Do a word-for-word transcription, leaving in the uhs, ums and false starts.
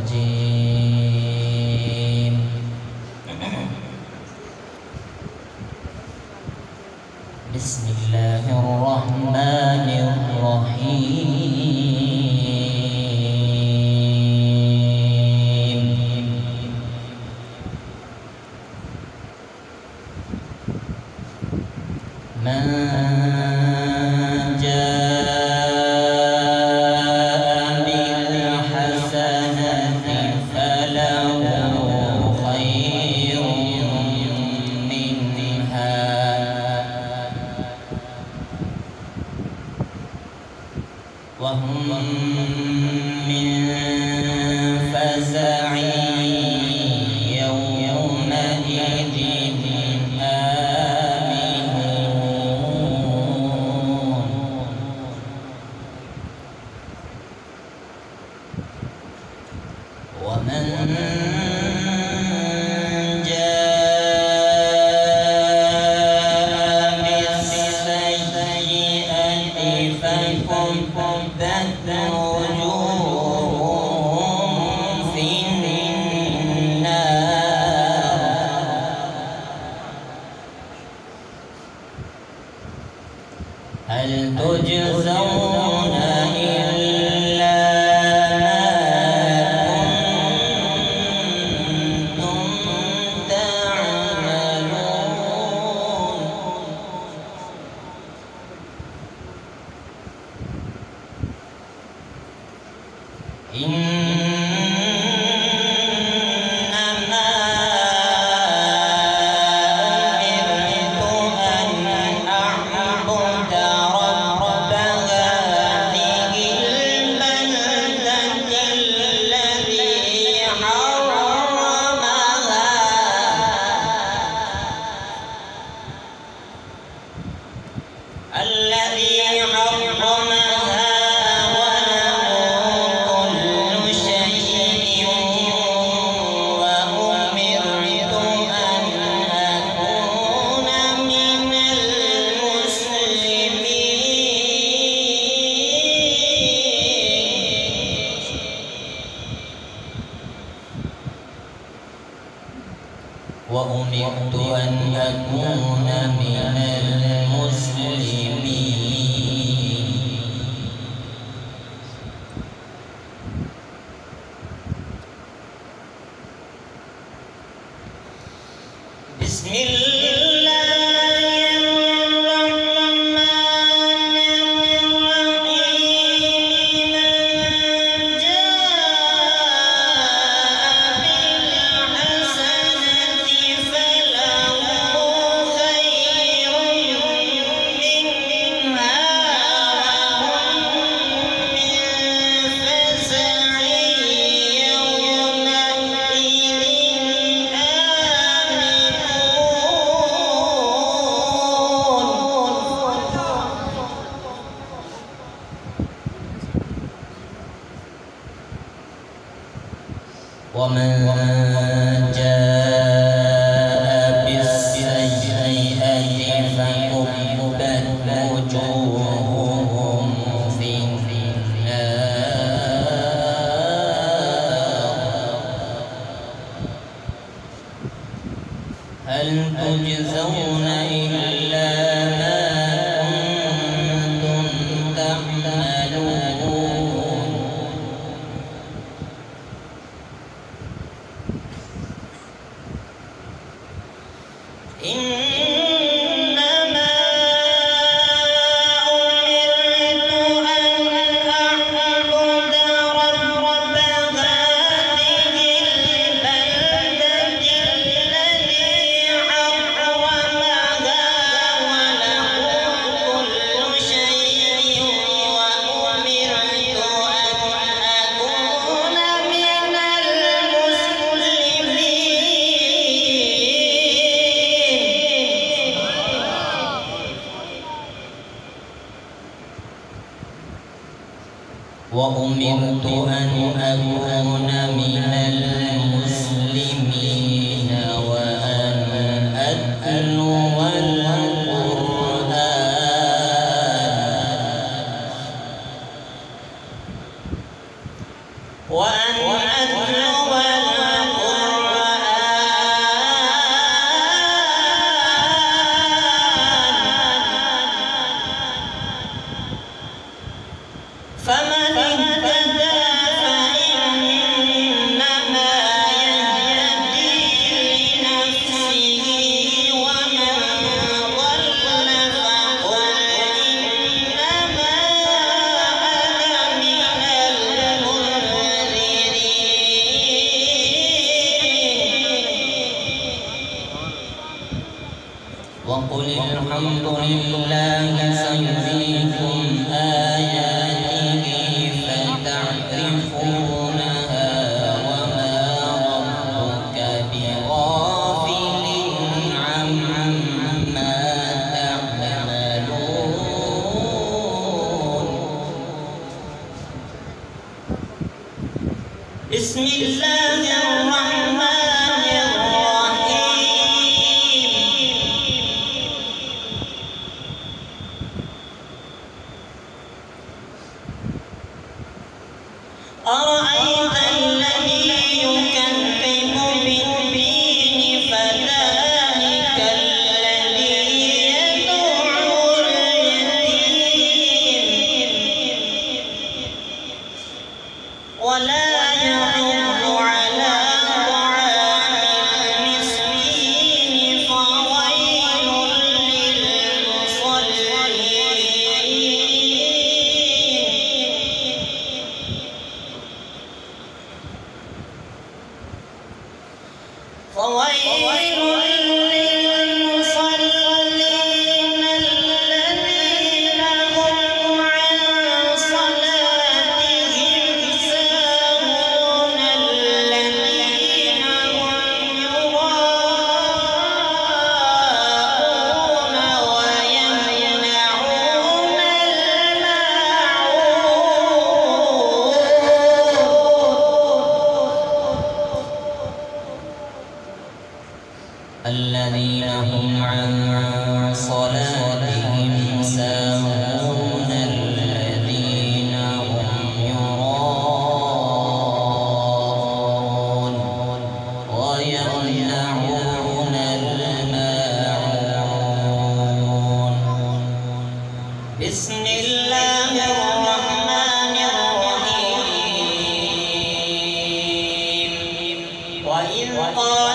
الرجيم. بسم الله الرحمن الرحيم. من جاء بالحسنة فله خير منها وهم من فزع يومئذ آمنون. ومن جاء بالسيئة فكبت وجوههم في النار هل تجزون إلا ما كنتم تعملون. إنما أمرت أن أعبد رب هذه البلدة الذي حرمها الذي حرمها وأمرت أن أكون من المسلمين. بسم الله الرحمن الرحيم. من جاء بالحسنة فله خير منها وهم من فزع يومئذ ومن جاء بالسيئة فكبت وجوههم في النار هل تجزون إلا ما كنتم تعملون. إنما أمرت أن أعبد رب هذه البلدة الذي حرمها وله كل شيء وأمرت أن أكون من وأمرت أن أكون من المسلمين وأن أتلو القرآن وأن أتلو وقل الحمد لله سيريكم آياته فتعرفونها وما ربك بغافل عما تعملون. بسم الله الرحمن الرحيم. أرأيت الذي يكذب بالدين فذلك الذي يدعو اليتيم ولا يحض على طعام المسكين فويل للمصلين فويل للمصلين الذين هم عن صلاتهم ساهون الذين هم يراءون ويمنعون الماعون الذين هم عن صلاتهم ساهون الذين هم يراءون ويمنعون الماعون. بسم الله الرحمن الرحيم. وإذ قال